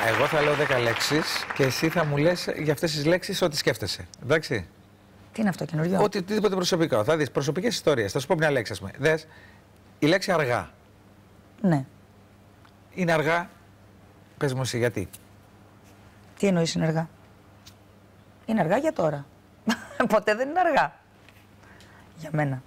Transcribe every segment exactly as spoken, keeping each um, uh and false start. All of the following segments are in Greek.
εγώ θα λέω δέκα λέξεις και εσύ θα μου λες για αυτές τις λέξεις ό,τι σκέφτεσαι. Εντάξει. Τι είναι αυτό, καινούριο? Οτιδήποτε προσωπικό. Θα δεις προσωπικές ιστορίες. Θα σου πω μια λέξη, ας πούμε. Δες, η λέξη αργά. Ναι. Είναι αργά. Πες μου εσύ γιατί. Τι εννοείς είναι αργά? Είναι αργά για τώρα. Ποτέ δεν είναι αργά. Για μένα.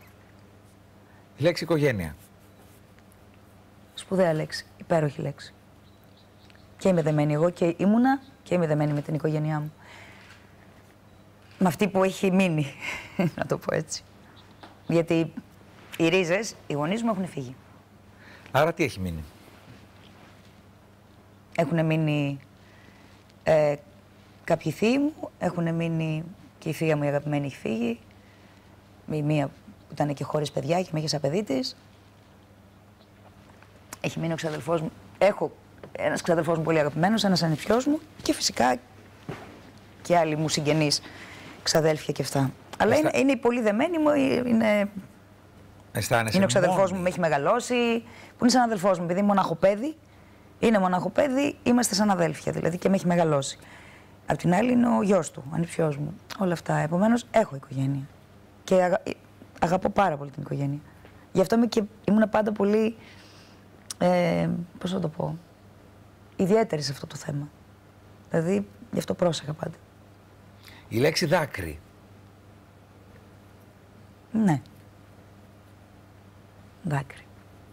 Η λέξη οικογένεια. Σπουδαία λέξη. Υπέροχη λέξη. Και είμαι δεμένη εγώ και ήμουνα και είμαι δεμένη με την οικογένειά μου. Με αυτή που έχει μείνει, να το πω έτσι. Γιατί οι ρίζες, οι γονείς μου έχουν φύγει. Άρα τι έχει μείνει? Έχουν μείνει ε, κάποιοι θείοι μου, έχουν μείνει και η θεία μου η αγαπημένη έχει φύγει. Η μία που ήταν και χωρίς παιδιά και με είχε σαν παιδί της. Έχει μείνει ο ξαδελφός μου. Έχω ένας ξαδελφός μου πολύ αγαπημένος, ένας ανιψιός μου και φυσικά και άλλοι μου συγγενείς, ξαδέλφια και αυτά. Αλλά Αισθα... είναι, είναι η πολύ δεμένη μου, είναι, είναι ο ξαδελφός μου, με έχει μεγαλώσει, που είναι σαν αδελφός μου, επειδή είναι μοναχοπέδι. Είναι μοναχοπέδι, είμαστε σαν αδέλφια δηλαδή και με έχει μεγαλώσει. Απ' την άλλη είναι ο γιος του, ο ανιψιός μου. Όλα αυτά. Επομένως έχω οικογένεια. Και αγα... αγαπώ πάρα πολύ την οικογένεια. Γι' αυτό είμαι και ήμουν πάντα πολύ. Ε, πώς θα το πω. Ιδιαίτερη σε αυτό το θέμα. Δηλαδή γι' αυτό πρόσεχα πάντα. Η λέξη δάκρυ. Ναι. Δάκρυ.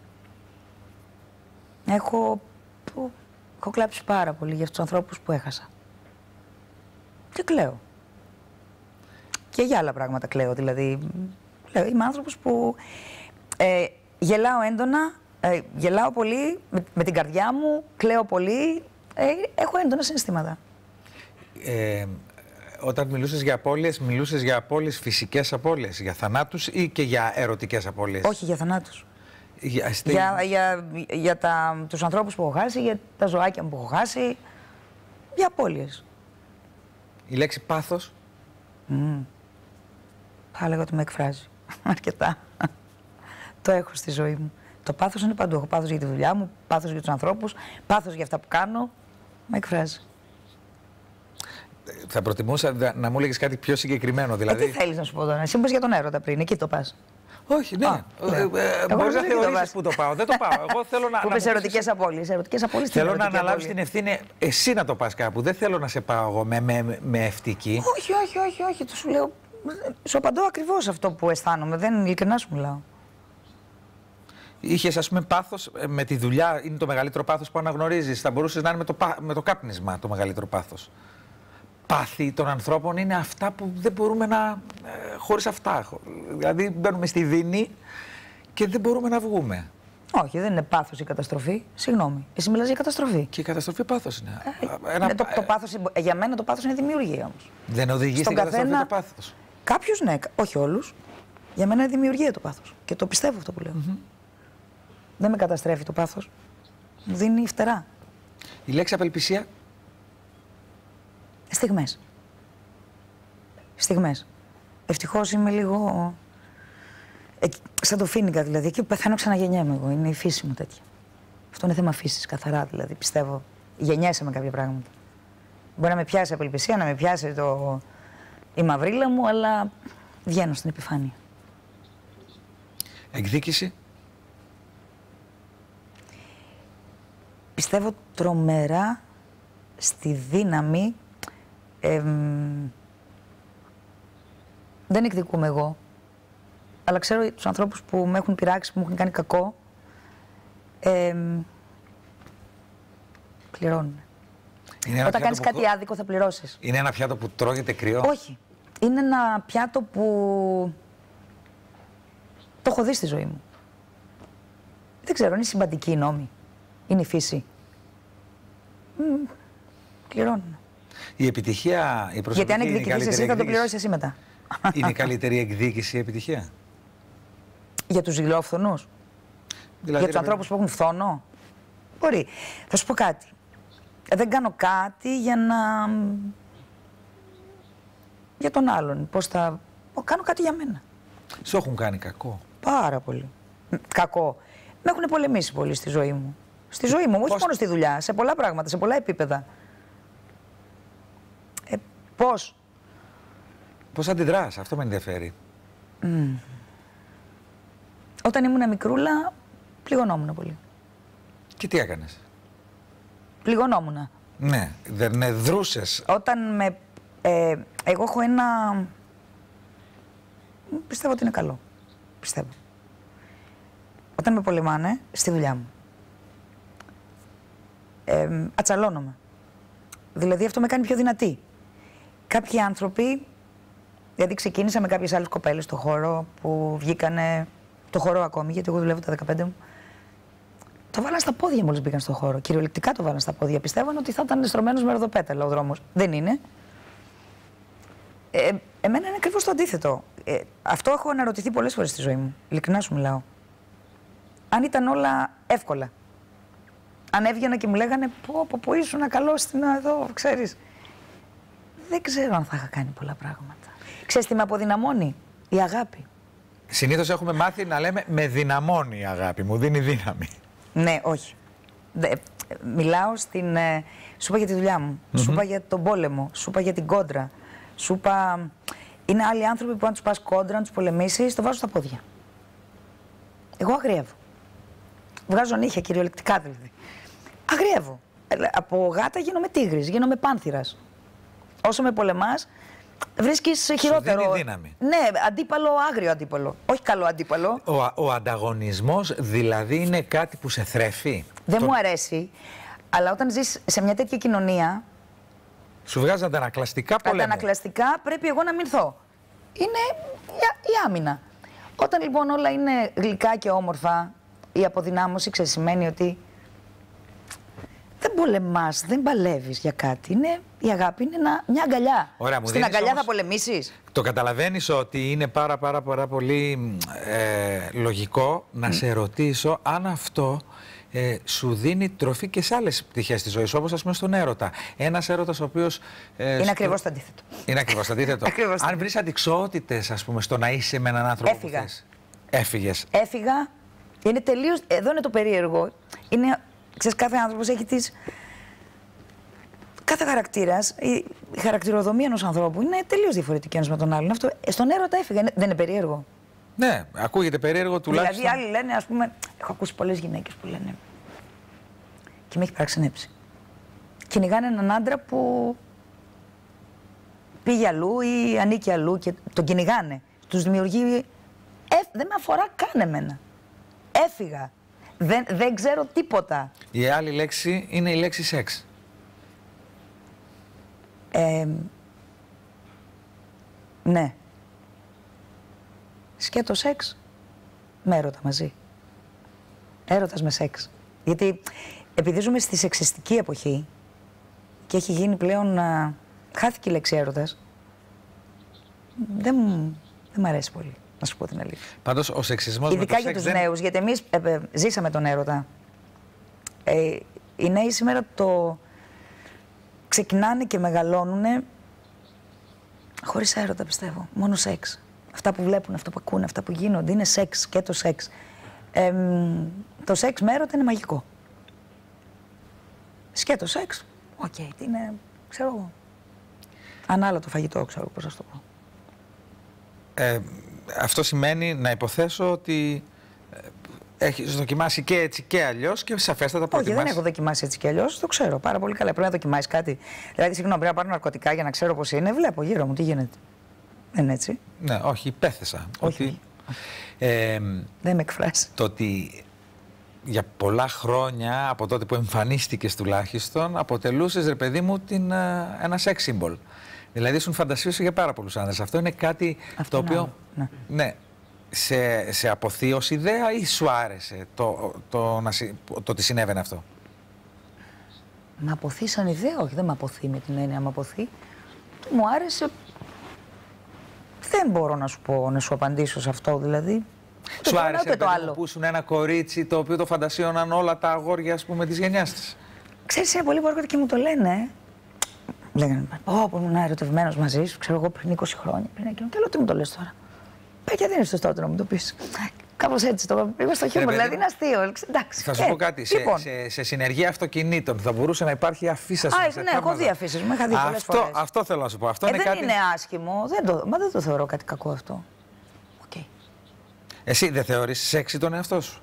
Έχω, που, έχω κλάψει πάρα πολύ για τους ανθρώπους που έχασα. Και κλαίω. Και για άλλα πράγματα κλαίω, δηλαδή. Κλαίω. Είμαι άνθρωπος που ε, γελάω έντονα, ε, γελάω πολύ με, με την καρδιά μου, κλαίω πολύ, ε, έχω έντονα συναισθήματα. Ε, όταν μιλούσες για απώλειες, μιλούσες για απώλειες, φυσικές απώλειες, για θανάτους ή και για ερωτικές απώλειες? Όχι, για θανάτους. Για, στη... για, για, για τα, τους ανθρώπους που έχω χάσει, για τα ζωάκια μου που έχω χάσει, για απώλειες. Η λέξη πάθος. Mm. Θα έλεγα ότι με εκφράζει αρκετά. Το έχω στη ζωή μου. Το πάθος είναι παντού. Έχω πάθος για τη δουλειά μου, πάθος για τους ανθρώπους, πάθος για αυτά που κάνω. Με εκφράζει. Θα προτιμούσα να μου έλεγες κάτι πιο συγκεκριμένο, δηλαδή. Ε, τι θέλεις να σου πω τώρα? Εσύ είπες για τον έρωτα πριν, εκεί το πας. Όχι, ναι. Μπορείς να θεωρήσεις που το πάω. Δεν το πάω. Εγώ θέλω να. Που πες ερωτικές απώλειες. Ερωτικές απώλειες. Θέλω να αναλάβεις την ευθύνη εσύ να το πας κάπου. Δεν θέλω να σε πάω εγώ με, με, με ευτική. Όχι, όχι, όχι, όχι. Το σου λέω. Σου απαντώ ακριβώς αυτό που αισθάνομαι. Δεν ειλικρινά σου μιλάω. Είχες, ας πούμε, πάθος με τη δουλειά. Είναι το μεγαλύτερο πάθος που αναγνωρίζεις. Θα μπορούσες να είναι με το, με το κάπνισμα το μεγαλύτερο πάθος. Πάθη των ανθρώπων είναι αυτά που δεν μπορούμε να. Ε, χωρίς αυτά. Δηλαδή μπαίνουμε στη δίνη και δεν μπορούμε να βγούμε. Όχι, δεν είναι πάθος η καταστροφή. Συγγνώμη. Εσύ μιλάς για καταστροφή. Και η καταστροφή πάθος είναι. Ε, Ένα... το, το πάθος, για μένα το πάθος είναι δημιουργία όμως. Δεν οδηγεί στην καταστροφή καθένα... το πάθος. Κάποιους ναι, όχι όλους. Για μένα είναι δημιουργία το πάθος. Και το πιστεύω αυτό που λέω. Mm-hmm. Δεν με καταστρέφει το πάθος. Μου δίνει φτερά. Η λέξη απελπισία. Στιγμές. Στιγμές. Ευτυχώς είμαι λίγο. Ε, σαν το Φίνικα δηλαδή. Εκεί που πεθαίνω ξαναγεννιέμαι εγώ. Είναι η φύση μου τέτοια. Αυτό είναι θέμα φύσης, καθαρά δηλαδή. Πιστεύω. Γεννιέσαι με κάποια πράγματα. Μπορεί να με πιάσει απελπισία, να με πιάσει το... η μαυρίλα μου, αλλά βγαίνω στην επιφάνεια. Εκδίκηση. Πιστεύω τρομερά στη δύναμη. Ε, δεν εκδικούμε εγώ, αλλά ξέρω τους ανθρώπους που με έχουν πειράξει, που μου έχουν κάνει κακό, ε, πληρώνουν. Όταν κάνεις κάτι που... άδικο θα πληρώσεις. Είναι ένα πιάτο που τρώγεται κρύο. Όχι. Είναι ένα πιάτο που το έχω δει στη ζωή μου. Δεν ξέρω, είναι συμπαντική η νόμη. Είναι η φύση. Μ, πληρώνουν. Η επιτυχία, η προσωπική. Γιατί αν εκδικηθείς εσύ θα το πληρώσεις εσύ μετά. Είναι η καλύτερη εκδίκηση η επιτυχία. Για τους ζηλόφθονους. Δηλαδή, για τους ανθρώπους που έχουν φθόνο. Μπορεί. Θα σου πω κάτι. Δεν κάνω κάτι για να... για τον άλλον. Πώς θα... Κάνω κάτι για μένα. Σου έχουν κάνει κακό. Πάρα πολύ. Κακό. Με έχουν πολεμήσει πολύ στη ζωή μου. Στη ζωή μου, όχι Πώς... μόνο στη δουλειά, σε πολλά πράγματα, σε πολλά επίπεδα. Ε, πώς. Πώς αντιδράς, αυτό με ενδιαφέρει. Mm. Όταν ήμουν μικρούλα, πληγωνόμουν πολύ. Και τι έκανες? Πληγωνόμουν. Ναι, δεν δρούσες. Όταν με... Ε, εγώ έχω ένα... Πιστεύω ότι είναι καλό. Πιστεύω. Όταν με πολεμάνε, στη δουλειά μου, ε, ατσαλώνομαι. Δηλαδή αυτό με κάνει πιο δυνατή. Κάποιοι άνθρωποι, δηλαδή ξεκίνησα με κάποιες άλλες κοπέλες στο χώρο που βγήκανε, το χώρο ακόμη, γιατί εγώ δουλεύω τα δεκαπέντε μου, το βάλαν στα πόδια μόλις μπήκαν στο χώρο. Κυριολεκτικά το βάλαν στα πόδια. Πιστεύαν ότι θα ήταν στρωμένος με ροδοπέταλα ο δρόμος. Δεν είναι. Ε, εμένα είναι ακριβώς το αντίθετο. Ε, αυτό έχω αναρωτηθεί πολλές φορές στη ζωή μου. Ειλικρινά σου μιλάω. Αν ήταν όλα εύκολα. Αν έβγαινα και μου λέγανε πω, πω, πω ήσουν καλό στην εδώ, ξέρεις. Δεν ξέρω αν θα είχα κάνει πολλά πράγματα. Ξέρεις τι με αποδυναμώνει? Η αγάπη. Συνήθως έχουμε μάθει να λέμε με δυναμώνει η αγάπη, μου δίνει δύναμη. Ναι, όχι. Δε, μιλάω στην... Ε, σου είπα για τη δουλειά μου, mm-hmm. σου είπα για τον πόλεμο, σου είπα για την κόντρα, σου είπα... Είναι άλλοι άνθρωποι που αν τους πας κόντρα, αν τους πολεμήσεις, το βάζω στα πόδια. Εγώ αγριεύω. Βγάζω νύχια, κυριολεκτικά δηλαδή. Αγριεύω. Από γάτα γίνομαι τίγρης, γίνομαι πάνθυρας. Όσο με πολεμάς, βρίσκεις χειρότερο. Σου δίνει δύναμη. Ναι, αντίπαλο, άγριο αντίπαλο. Όχι καλό αντίπαλο. Ο, ο ανταγωνισμός δηλαδή είναι κάτι που σε θρέφει. Δεν το... μου αρέσει, αλλά όταν ζεις σε μια τέτοια κοινωνία. Σου βγάζει αντανακλαστικά πολέμου. Αντανακλαστικά πρέπει εγώ να μηνθώ. Είναι η, η άμυνα. Όταν λοιπόν όλα είναι γλυκά και όμορφα, η αποδυνάμωση ξέρεις, σημαίνει ότι δεν πολεμάς, δεν παλεύεις για κάτι. Είναι, η αγάπη είναι ένα, μια αγκαλιά. Ωραία, μου στην αγκαλιά όμως... θα πολεμήσεις. Το καταλαβαίνεις ότι είναι πάρα πάρα πάρα πολύ ε, λογικό να mm. σε ρωτήσω αν αυτό ε, σου δίνει τροφή και σε άλλες πτυχές της ζωής, όπως ας πούμε στον έρωτα. Ένας έρωτας ο οποίος... Ε, είναι στο... ακριβώς το αντίθετο. Είναι ακριβώς το αντίθετο. Ακριβώς αν βρεις αντικσότητες, ας πούμε, στο να είσαι με έναν άνθρωπο Έφυγα. που θες. Έφυγες. Έφυγα. Είναι τελείως... Εδώ είναι το περίεργο. Είναι... Ξέρεις, κάθε άνθρωπος έχει τις... Κάθε χαρακτήρας, η χαρακτηροδομία ενός ανθρώπου είναι τελείως διαφορετική ένας με τον άλλον. Αυτό, στον έρωτα έφυγα. Δεν είναι περίεργο? Ναι, ακούγεται περίεργο τουλάχιστον. Δηλαδή, άλλοι λένε, ας πούμε, έχω ακούσει πολλές γυναίκες που λένε. Και με έχει παραξενέψει. Κυνηγάνε έναν άντρα που πήγε αλλού ή ανήκει αλλού και τον κυνηγάνε. Τους δημιουργεί. Ε, δεν με αφορά καν εμένα. Έφυγα. Δεν, δεν ξέρω τίποτα. Η άλλη λέξη είναι η λέξη σεξ. Ε, ναι. Σκέτο σεξ με έρωτα μαζί. Έρωτας με σεξ. Γιατί επειδή ζούμε στη σεξιστική εποχή και έχει γίνει πλέον... Α, χάθηκε η λέξη έρωτας. Δεν μου, δεν μ' αρέσει πολύ, να σου πω την αλήθεια. Πάντως ο σεξισμός ειδικά με το για σεξ τους δεν... νέους, γιατί εμείς ε, ε, ζήσαμε τον έρωτα. Ε, οι νέοι σήμερα το ξεκινάνε και μεγαλώνουνε χωρίς έρωτα, πιστεύω. Μόνο σεξ. Αυτά που βλέπουν, αυτά που ακούνε, αυτά που γίνονται, είναι σεξ και το σεξ. Ε, το σεξ με έρωτα είναι μαγικό. Σκέτο σεξ, οκ, okay, είναι, ξέρω εγώ, ανάλογο φαγητό, ξέρω πώς να το πω. Ε, αυτό σημαίνει να υποθέσω ότι έχεις δοκιμάσει και έτσι και αλλιώς και σαφέστατα προτιμάς. Όχι, δεν έχω δοκιμάσει έτσι και αλλιώς, το ξέρω πάρα πολύ καλά. Πρέπει να δοκιμάσεις κάτι. Δηλαδή, συγγνώμη, πρέπει να πάρω ναρκωτικά για να ξέρω πώς είναι. Βλέπω γύρω μου τι γίνεται. Δεν είναι έτσι? Ναι, όχι, υπέθεσα. Όχι. Ότι, ε, δεν με εκφράσει. Το ότι για πολλά χρόνια, από τότε που εμφανίστηκες τουλάχιστον, αποτελούσες, ρε παιδί μου, την, ένα sex symbol. Δηλαδή, ήσουν φαντασίωση για πάρα πολλούς άνδρες. Αυτό είναι κάτι αυτό το οποίο. Ναι. ναι σε, σε αποθεί ως ιδέα ή σου άρεσε το, το, το, το, το ότι συνέβαινε αυτό? Μ' αποθεί σαν ιδέα, όχι, δεν μ' αποθεί με την έννοια μ' αποθεί. Μου άρεσε. Δεν μπορώ να σου πω, να σου απαντήσω σε αυτό, δηλαδή. Σου το άρεσε το άλλο. Που ήσουν ένα κορίτσι το οποίο το φαντασίωναν όλα τα αγόρια, ας πούμε, της γενιάς της? Ξέρεις, είναι πολλοί που έρχονται και μου το λένε. Λέγανε, πω, που ήμουν ερωτευμένος μαζί σου, ξέρω εγώ πριν είκοσι χρόνια, πριν εκείνο. Και λέω, τι μου το λες τώρα? Παι, γιατί είναι σωστό να μου το πεις? Κάπως έτσι το πήγα στο χιούμορ, δηλαδή είναι αστείο. Εντάξει, θα σου ε, πω κάτι. Λοιπόν. Σε, σε, σε συνεργεία αυτοκινήτων θα μπορούσε να υπάρχει αφίσα σου. Α, ναι, έχω δει αφήσεις μου, είχα δει πολλές αυτό, φορές. αυτό θέλω να σου πω. Αυτό ε, είναι δεν κάτι... είναι άσχημο, δεν το, μα δεν το θεωρώ κάτι κακό αυτό. Okay. Εσύ δεν θεωρείς σεξι τον εαυτό σου?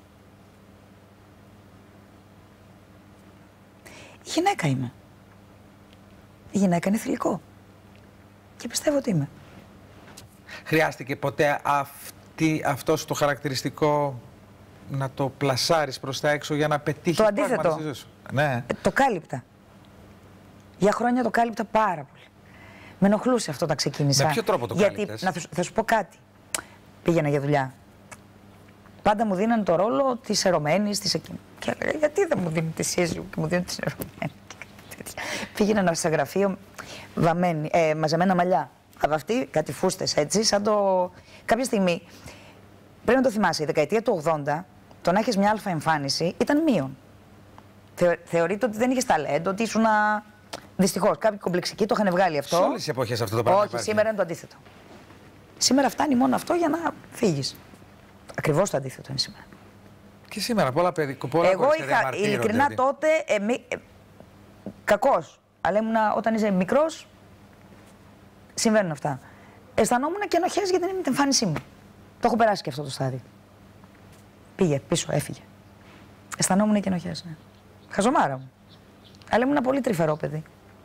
Η γυναίκα είμαι. Η γυναίκα είναι θηλυκό. Και πιστεύω ότι είμαι. Χρειάστηκε ποτέ αυτή, αυτό το χαρακτηριστικό να το πλασάρεις προς τα έξω για να πετύχεις το αντίθετο. Ναι. Ε, το κάλυπτα. Για χρόνια το κάλυπτα πάρα πολύ. Με ενοχλούσε αυτό όταν ξεκίνησα. Με ποιο τρόπο το Γιατί, κάλυπτες? να, θα σου πω κάτι. Πήγαινα για δουλειά. Πάντα μου δίνανε το ρόλο της ερωμένης, της εκείνη. Και έλεγα, γιατί δεν μου δίνει τη σύζυγο και μου δίνει τη ερωμένη. Πήγαινα σε γραφείο βαμμένη, ε, μαζεμένα μαλλιά. Από αυτή, κάτι φούστες έτσι, σαν το. Κάποια στιγμή. Πρέπει να το θυμάσαι, η δεκαετία του ογδόντα, το να έχεις μια αλφα εμφάνιση ήταν μείον. Θεω, θεωρείται ότι δεν είχες ταλέντο, ότι ήσουν. Δυστυχώς, κάποιοι κομπλεξικοί το είχαν βγάλει αυτό. Σε όλες τις εποχές αυτό το πράγμα. Όχι, υπάρχει. σήμερα είναι το αντίθετο. Σήμερα φτάνει μόνο αυτό για να φύγεις. Ακριβώς το αντίθετο είναι σήμερα. Και σήμερα πολλά παιδιά. Πολλά Εγώ είχα ειλικρινά τότε. Ε, ε, κακός. Αλλά ήμουνα, όταν είσαι μικρός, συμβαίνουν αυτά. Αισθανόμουν και ενοχές γιατί δεν είναι την εμφάνισή μου. Το έχω περάσει και αυτό το στάδιο. Πήγε πίσω, έφυγε. Αισθανόμουν και ενοχές. Ναι. Χαζομάρα μου. Αλλά ήμουν πολύ τρυφερό παιδί.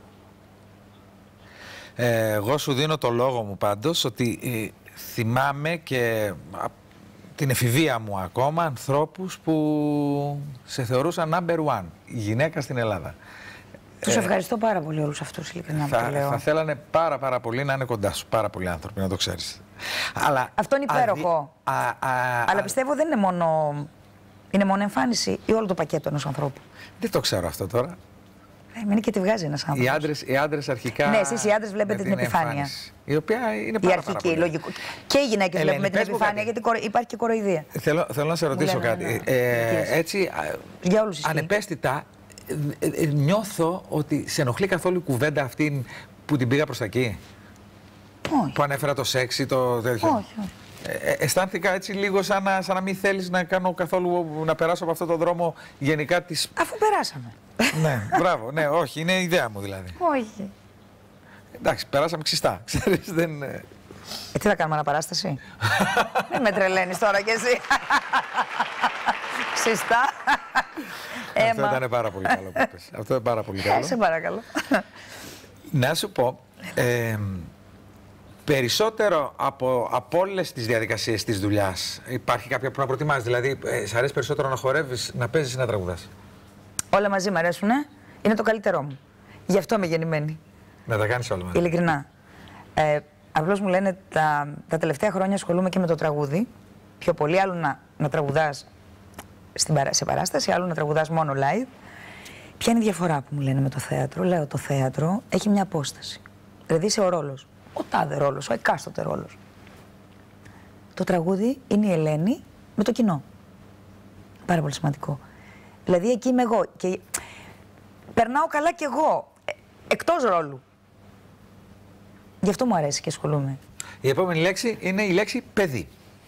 Ε, εγώ σου δίνω το λόγο μου πάντως ότι ε, θυμάμαι και α, την εφηβεία μου ακόμα ανθρώπους που σε θεωρούσαν number one, η γυναίκα στην Ελλάδα. Τους ε, ευχαριστώ πάρα πολύ όλους αυτούς, ειλικρινά θα, το λέω. θα θέλανε πάρα πάρα πολύ να είναι κοντά σου, πάρα πολλοί άνθρωποι, να το ξέρεις. Αλλά, αυτό είναι υπέροχο. Α, α, α, Αλλά πιστεύω δεν είναι μόνο, είναι μόνο εμφάνιση ή όλο το πακέτο ενός ανθρώπου. Δεν το ξέρω αυτό τώρα. Ε, είναι και τη βγάζει ένας άνθρωπος. Οι άντρες, οι άντρες αρχικά. Ναι, εσείς οι άντρες βλέπετε την επιφάνεια. Εμφάνιση, η οποία είναι πάρα, η αρχική, πάρα πολύ. λογικό. Και οι γυναίκες Ελένη, βλέπουμε την επιφάνεια, γιατί υπάρχει και κοροϊδία. Θέλω, θέλω να σε ρωτήσω λένε, κάτι. ναι, ναι. Ε, έτσι, για όλους ισχύει. ανεπαίσθητα, ε, ε, νιώθω ότι σε ενοχλεί καθόλου η κουβέντα αυτή που την πήγα προς τα εκεί. Όχι. Που ανέφερα το σεξ ή το τέτοιο. Όχι, όχι. Ε, αισθάνθηκα έτσι λίγο σαν να, σαν να μην θέλεις να κάνω καθόλου, να περάσω από αυτόν τον δρόμο γενικά της... Αφού περάσαμε. Ναι, μπράβο, ναι, όχι, είναι η ιδέα μου δηλαδή. Όχι. Εντάξει, περάσαμε ξιστά, ξέρεις, δεν... Ε, τι θα κάνουμε, αναπαράσταση. Δεν με τρελαίνεις τώρα κι εσύ. Ξιστά. Αυτό ήταν πάρα πολύ καλό που είπες. Αυτό ήταν πάρα πολύ καλό. Ε, σε παρακαλώ. Να σου πω, ε, περισσότερο από, από όλες τις διαδικασίες της δουλειάς υπάρχει κάποια που να προτιμάς, δηλαδή ε, σ' αρέσει περισσότερο να χορεύεις, να παίζεις ή να τραγουδάς? Όλα μαζί μου αρέσουνε. Είναι το καλύτερό μου. Γι' αυτό είμαι γεννημένη. Να τα κάνεις όλα μαζί. Ειλικρινά. Ε, απλώς μου λένε τα, τα τελευταία χρόνια ασχολούμαι και με το τραγούδι. Πιο πολύ, άλλο να, να τραγουδάς στην, σε παράσταση, άλλο να τραγουδάς μόνο live. Ποια είναι η διαφορά που μου λένε με το θέατρο? Λέω, το θέατρο έχει μια απόσταση. Δηλαδή είσαι ο ρόλος. Ο τάδε ρόλος, ο εκάστοτε ρόλος. Το τραγούδι είναι η Ελένη με το κοινό. Πάρα πολύ σημαντικό. Δηλαδή εκεί είμαι εγώ και περνάω καλά κι εγώ, ε, εκτός ρόλου. Γι' αυτό μου αρέσει και ασχολούμαι. Η επόμενη λέξη είναι η λέξη παιδί.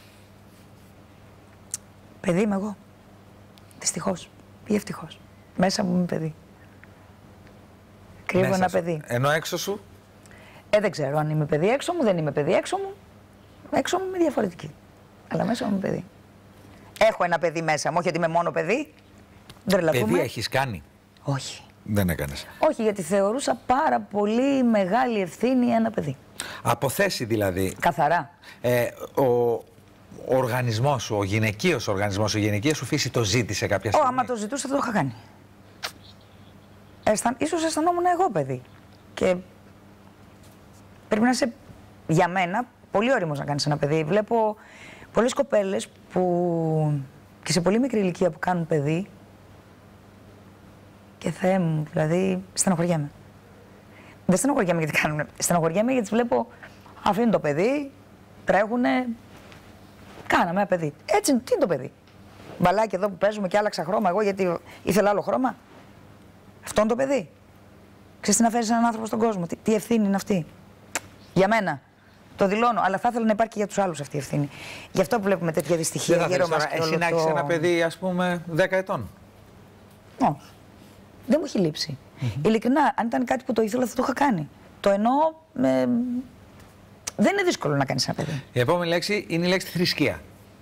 Παιδί είμαι εγώ. Δυστυχώς ή ευτυχώς. Μέσα μου είμαι παιδί. Κρύβω Μέσα ένα σου. παιδί. Ενώ έξω σου. Ε, δεν ξέρω αν είμαι παιδί έξω μου, δεν είμαι παιδί έξω μου. Έξω μου είμαι διαφορετική. Αλλά μέσα μου είμαι παιδί. Έχω ένα παιδί μέσα μου, όχι ότι είμαι μόνο παιδί. Δεν τρελαθούμε. Παιδί έχεις κάνει? Όχι. Δεν έκανες. Όχι, γιατί θεωρούσα πάρα πολύ μεγάλη ευθύνη ένα παιδί. Από θέση δηλαδή. Καθαρά. Ε, ο, ο οργανισμός σου, ο γυναικείος οργανισμός, η γυναικεία σου φύση το ζήτησε κάποια Ω, στιγμή? άμα το ζητούσα θα το είχα κάνει. Αισθαν... Ίσως αισθανόμουν εγώ παιδί. Και πρέπει να είσαι, για μένα, πολύ όριμος να κάνεις ένα παιδί. Βλέπω πολλές κοπέλες που και σε πολύ μικρή ηλικία που κάνουν παιδί και Θεέ μου, δηλαδή στενοχωριέμαι. Δεν στενοχωριέμαι γιατί κάνουν, στενοχωριέμαι γιατί τις βλέπω, αφήνουν το παιδί, τρέχουνε, κάναμε ένα παιδί. Έτσι είναι, τι είναι το παιδί? Μπαλάκι εδώ που παίζουμε και άλλαξα χρώμα εγώ γιατί ήθελα άλλο χρώμα. Αυτό είναι το παιδί. Ξέρεις τι να φέρεις έναν άνθρωπο στον κόσμο, τι, τι ευθύνη είναι αυτή. Για μένα. Το δηλώνω, αλλά θα ήθελα να υπάρχει και για τους άλλους αυτή η ευθύνη. Γι' αυτό που βλέπουμε τέτοια δυστυχία. Δεν θα θέλεις τώρα εσύ να έχεις ένα παιδί, ας πούμε, δέκα ετών? Όχι. Δεν μου έχει λείψει. Mm-hmm. Ειλικρινά, αν ήταν κάτι που το ήθελα, θα το είχα κάνει. Το εννοώ. Με... Δεν είναι δύσκολο να κάνεις ένα παιδί. Η επόμενη λέξη είναι η λέξη θρησκεία.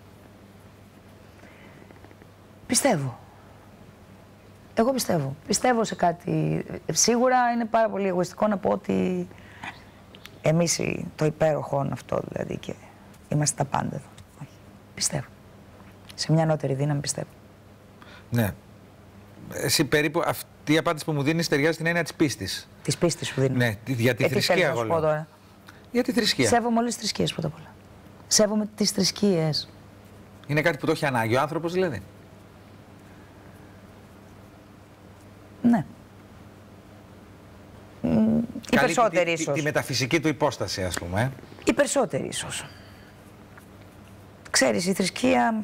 Πιστεύω. Εγώ πιστεύω. Πιστεύω σε κάτι. Σίγουρα είναι πάρα πολύ εγωιστικό να πω ότι εμείς το υπέροχο αυτό δηλαδή και είμαστε τα πάντα εδώ. Όχι. Πιστεύω. Σε μια ανώτερη δύναμη πιστεύω. Ναι. Εσύ περίπου αυτή η απάντηση που μου δίνεις ταιριάζει στην έννοια της πίστης. Της πίστης σου δίνω. Ναι, για τη ε, θρησκεία εγώ λέω. τώρα. Για τη θρησκεία. Σέβομαι όλες τις θρησκείες πρώτα απ' όλα. Σέβομαι τις θρησκείες. Είναι κάτι που το έχει ανάγκη ο άνθρωπος δηλαδή. Ναι. Οι περισσότεροι ίσως. Τη, τη μεταφυσική του υπόσταση, ας πούμε. Ε. Οι περισσότεροι ίσως. Ξέρεις, η θρησκεία...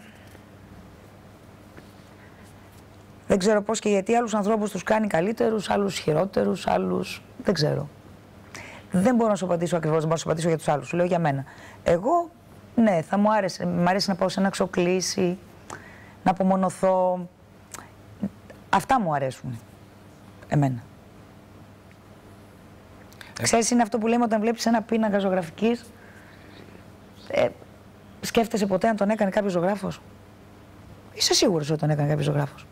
Δεν ξέρω πώς και γιατί άλλους ανθρώπους τους κάνει καλύτερους, άλλους χειρότερους, άλλους... Δεν ξέρω. Δεν μπορώ να σου απαντήσω ακριβώς, δεν μπορώ να σου απαντήσω για τους άλλους. Σου λέω για μένα. Εγώ, ναι, θα μου άρεσε. Μ' αρέσει να πάω σε ένα ξοκλήσι, να απομονωθώ. Αυτά μου αρέσουν. Εμένα. Ε. Ξέρεις, είναι αυτό που λέμε όταν βλέπεις ένα πίνακα ζωγραφικής. Ε, σκέφτεσαι ποτέ αν τον έκανε κάποιος ζωγράφος? Είσαι σίγουρος ότι τον έκανε κάποιος ζωγράφος?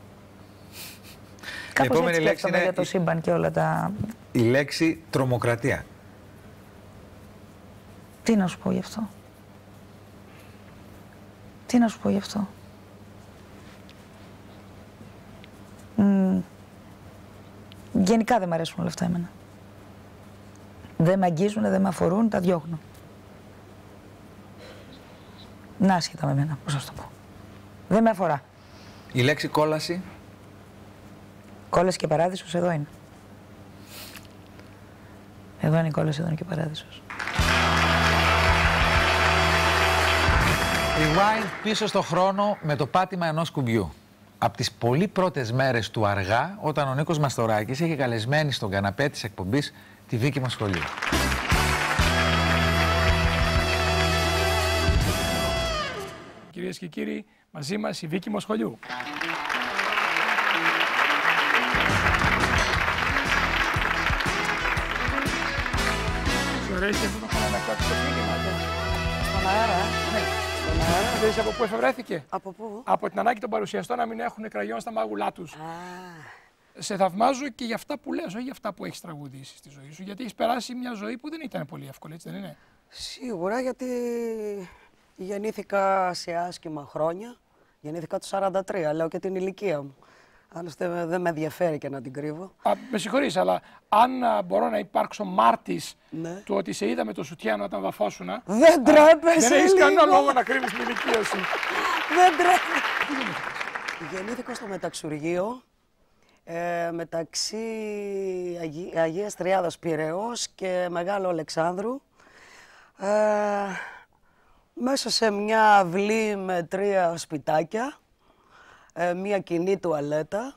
Κάπως έτσι σκέφτομαι είναι... για το σύμπαν και όλα τα... Η λέξη τρομοκρατία. Τι να σου πω γι' αυτό? Τι να σου πω γι' αυτό? Μ... Γενικά δεν μ' αρέσουν όλα αυτά εμένα. Δεν με αγγίζουν, δεν με αφορούν, τα διώχνω. Να άσχετα με εμένα, πώς θα σου το πω. Δεν με αφορά. Η λέξη κόλαση. Κόλαση και παράδεισος εδώ είναι. Εδώ είναι η κόλαση, εδώ είναι και παράδεισος. Rewind πίσω στο χρόνο με το πάτημα ενός κουμπιού. Από τις πολύ πρώτες μέρες του αργά, όταν ο Νίκος Μαστοράκης είχε καλεσμένη στον καναπέ της εκπομπής τη Βίκη Μοσχολίου. Κυρίες και κύριοι, μαζί μας η Βίκη Μοσχολιού. Σου αρέσει αυτό το κανονικό το μήνυμα εδώ? Στον αέρα, ναι. Στον αέρα. Ξέρεις από πού εφευρέθηκε? Από πού? Από την ανάγκη των παρουσιαστών να μην έχουν κραγιόν στα μάγουλά τους. Α. Σε θαυμάζω και για αυτά που λες, όχι για αυτά που έχεις τραγουδήσει στη ζωή σου. Γιατί έχεις περάσει μια ζωή που δεν ήταν πολύ εύκολη, έτσι δεν είναι? Σίγουρα, γιατί γεννήθηκα σε άσχημα χρόνια. Γεννήθηκα το σαράντα τρία, λέω και την ηλικία μου. Άλλωστε δεν με ενδιαφέρει και να την κρύβω. Α, με συγχωρείς, αλλά αν α, μπορώ να υπάρξω μάρτης ναι. του ότι σε είδα με το σουτιάνο όταν βαφώσουνα. Δεν τρέπεσαι! Δεν έχεις κανένα λόγο να κρύβεις την ηλικία σου. Δεν τρέπεσαι! Γεννήθηκα στο μεταξουργείο. Ε, μεταξύ Αγί... Αγίας Τριάδας Πειραιώς και Μεγάλου Αλεξάνδρου, ε, μέσα σε μια αυλή με τρία σπιτάκια, ε, μια κοινή τουαλέτα.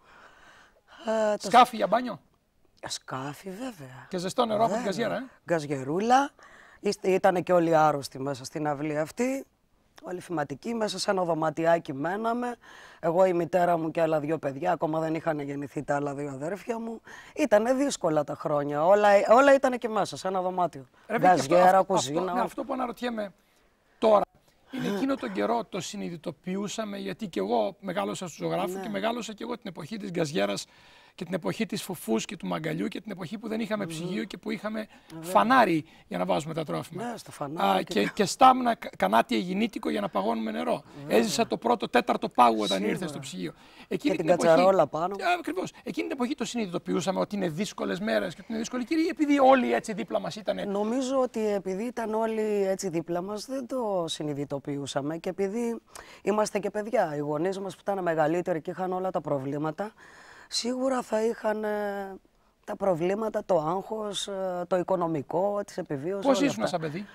Ε, Σκάφη το... για μπάνιο? Σκάφη βέβαια. Και ζεστό νερό από την γκαζιέρα, ε? Γκαζιερούλα. Ήτανε και όλοι άρρωστοι μέσα στην αυλή αυτή. Όλοι φυματικοί, μέσα σε ένα δωματιάκι μέναμε. Εγώ, η μητέρα μου και άλλα δύο παιδιά, ακόμα δεν είχαν γεννηθεί τα άλλα δύο αδέρφια μου. Ήτανε δύσκολα τα χρόνια. Όλα, όλα ήταν και μέσα σε ένα δωμάτιο. Γκαζιέρα, κουζίνα. Αυτό, ναι, αυτό που αναρωτιέμαι τώρα είναι εκείνο τον καιρό το συνειδητοποιούσαμε, γιατί και εγώ μεγάλωσα στο ζωγράφο, ναι, και μεγάλωσα και εγώ την εποχή της γκαζιέρας και την εποχή της φουφούς και του μαγκαλιού και την εποχή που δεν είχαμε mm. ψυγείο και που είχαμε mm. φανάρι για να βάζουμε τα τρόφιμα. Ναι, στο φανάρι. Α, και, και, και στάμνα κανάτι αιγινήτικο για να παγώνουμε νερό. Mm. Έζησα το πρώτο τέταρτο πάγου όταν Σίγουρα. ήρθε στο ψυγείο. Εκείνη και την, την κατσαρόλα πάνω. Ακριβώς. Εκείνη την εποχή το συνειδητοποιούσαμε ότι είναι δύσκολες μέρες και ότι είναι δύσκολη κυρία, επειδή όλοι έτσι δίπλα μας ήταν. Νομίζω ότι επειδή ήταν όλοι έτσι δίπλα μας δεν το συνειδητοποιούσαμε και επειδή είμαστε και παιδιά. Οι γονείς μας που ήταν μεγαλύτεροι και είχαν όλα τα προβλήματα. Σίγουρα θα είχαν ε, τα προβλήματα, το άγχος, ε, το οικονομικό, τις επιβίωσης. Πώς ήσουν σαν παιδί?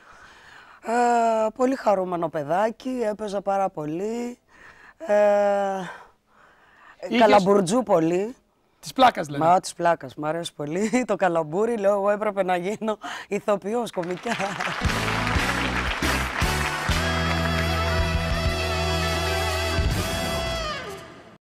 Ε, πολύ χαρούμενο παιδάκι, έπαιζα πάρα πολύ. Ε, Είχες... Καλαμπουρτζού πολύ. Της πλάκας δηλαδή. Μα της πλάκας, μου αρέσει πολύ. Το καλαμπούρι, λέω, εγώ έπρεπε να γίνω ηθοποιός, κομικιά.